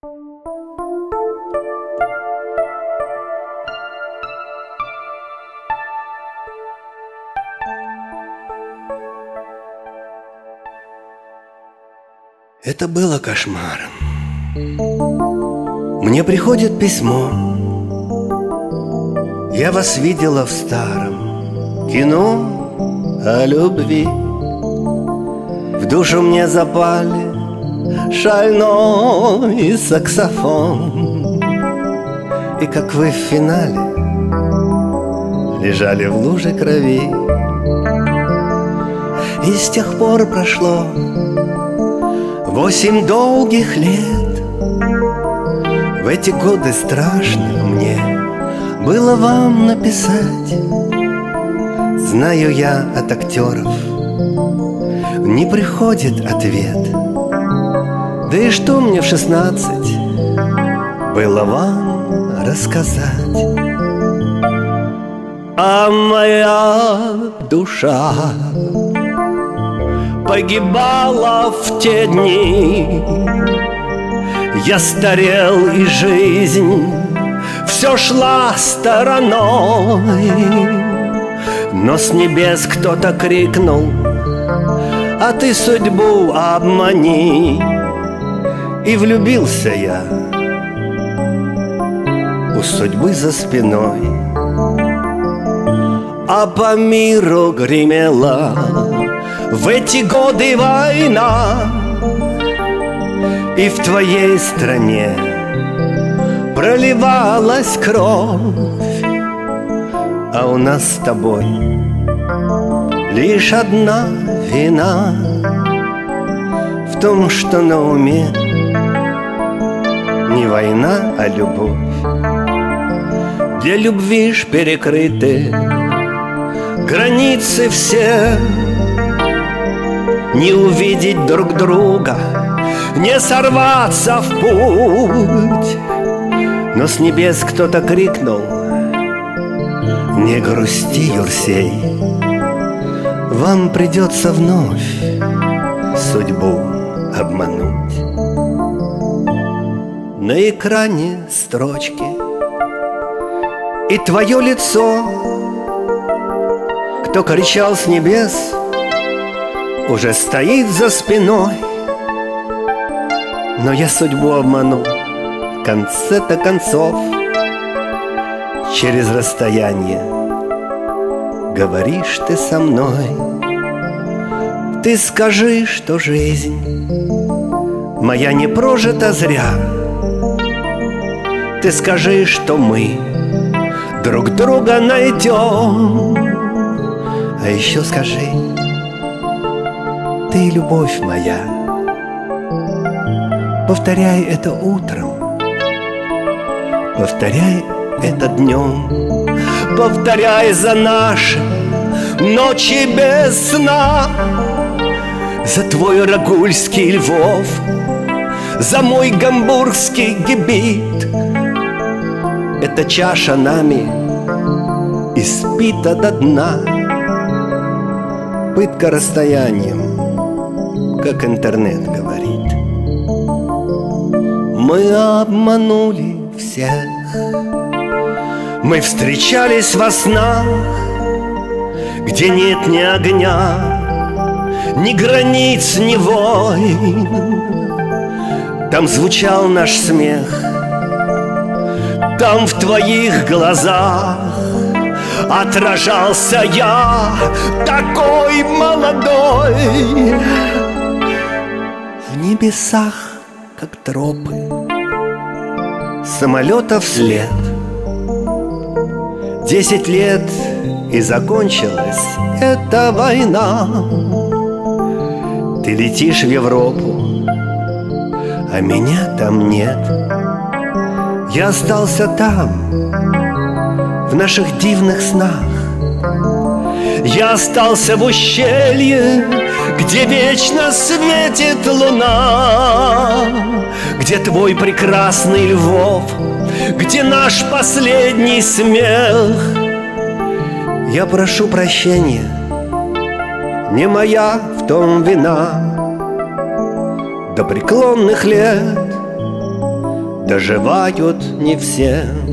Это было кошмаром. Мне приходит письмо. Я вас видела в старом кино о любви. В душу мне запали шальной саксофон. И как вы в финале лежали в луже крови. И с тех пор прошло 8 долгих лет. В эти годы страшно мне было вам написать. Знаю я от актеров, не приходит ответ. Да и что мне в 16 было вам рассказать? А моя душа погибала в те дни. Я старел, и жизнь все шла стороной. Но с небес кто-то крикнул: а ты судьбу обмани. И влюбился я у судьбы за спиной. А по миру гремела в эти годы война. И в твоей стране проливалась кровь. А у нас с тобой лишь одна вина в том, что на уме не война, а любовь. Для любви ж перекрыты границы все. Не увидеть друг друга, не сорваться в путь. Но с небес кто-то крикнул: не грусти, Юрсей, вам придется вновь судьбу обмануть. На экране строчки и твое лицо. Кто кричал с небес, уже стоит за спиной. Но я судьбу обманул в конце-то концов. Через расстояние говоришь ты со мной. Ты скажи, что жизнь моя не прожита зря. Ты скажи, что мы друг друга найдем. А еще скажи: ты любовь моя. Повторяй это утром, повторяй это днем, повторяй за наши ночи без сна, за твой рагульский Львов, за мой гамбургский Гибит. Эта чаша нами испита до дна. Пытка расстоянием, как интернет говорит. Мы обманули всех. Мы встречались во снах, где нет ни огня, ни границ, ни войн. Там звучал наш смех, там в твоих глазах отражался я, такой молодой. В небесах, как тропы самолета вслед. 10 лет, и закончилась эта война. Ты летишь в Европу, а меня там нет. Я остался там, в наших дивных снах. Я остался в ущелье, где вечно светит луна, где твой прекрасный Львов, где наш последний смех. Я прошу прощения, не моя в том вина. До преклонных лет доживают не все.